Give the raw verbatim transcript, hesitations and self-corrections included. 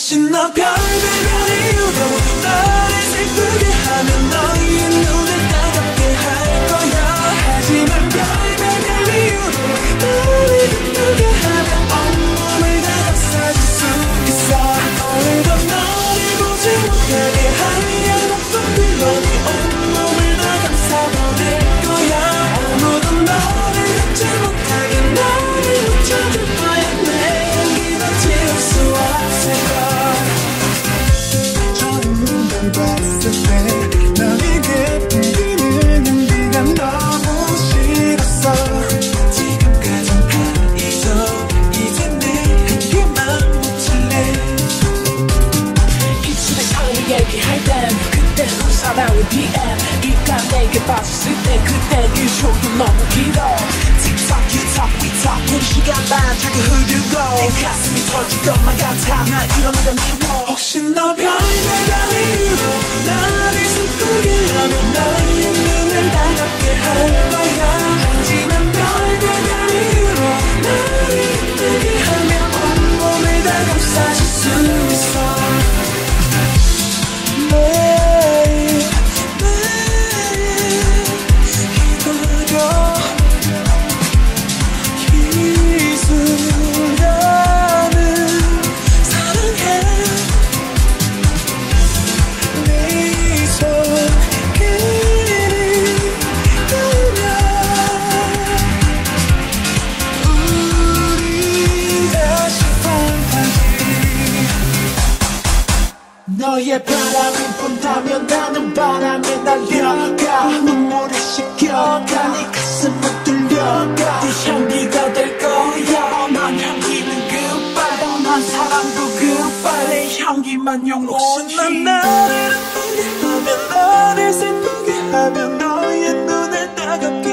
혹시 너 별별별 이유로 나를 슬프게 하면 너의 눈을 따갑게 할 거야. 하지만 별별별 이유로 나를 기쁘게 하면 온몸을 다 감싸줄 수 있어. 오늘도 너를 보지 못하게 하얀 어둠들로 네 온몸을 다 감싸버릴 거야. 아무도 너를 잊지 못하게 나를 묻혀줄 거야. 내 향기도 지울 수 없을 거야. 처음 널 봤을 때 너에게 풍기는 향기가 너무 싫었어. 지금까진 아니죠. 이제 내 향기만 묻힐래. 입술에 서로 얘기할 땐 그땐 사랑의 비엠. 입가 내게 빠졌을 때 그땐 일초도 너무 길어. 틱톡 틱톡 틱톡 우리 시간 반짝이 흐르고 내 가슴이 터질 것만 같아. 나 이러는 건 미워. 혹시 너 별별별 이유로 나를 슬프게 하면 너의 눈을 따갑게 할 거야. 하지만 별별별 이유로 나를 기쁘게 하면 온몸을 다 감싸줄 수 있어. 매일 매일 기다려 이 순간을 사랑해. 네 손길이 닿으면 우리 다시 판타지. 너의 바람이 분다면 나는 바람에 날려가. 눈물을 식혀가. 네 가슴을 뚫려가. 네 향기가 될 거야. 뻔한 향기는 그빨 뻔한 사랑도 그빨. 내 향기만 혹시 넌 영원히. 나를 아프게 하면 너를 슬프게 하면 너의 눈을 따갑게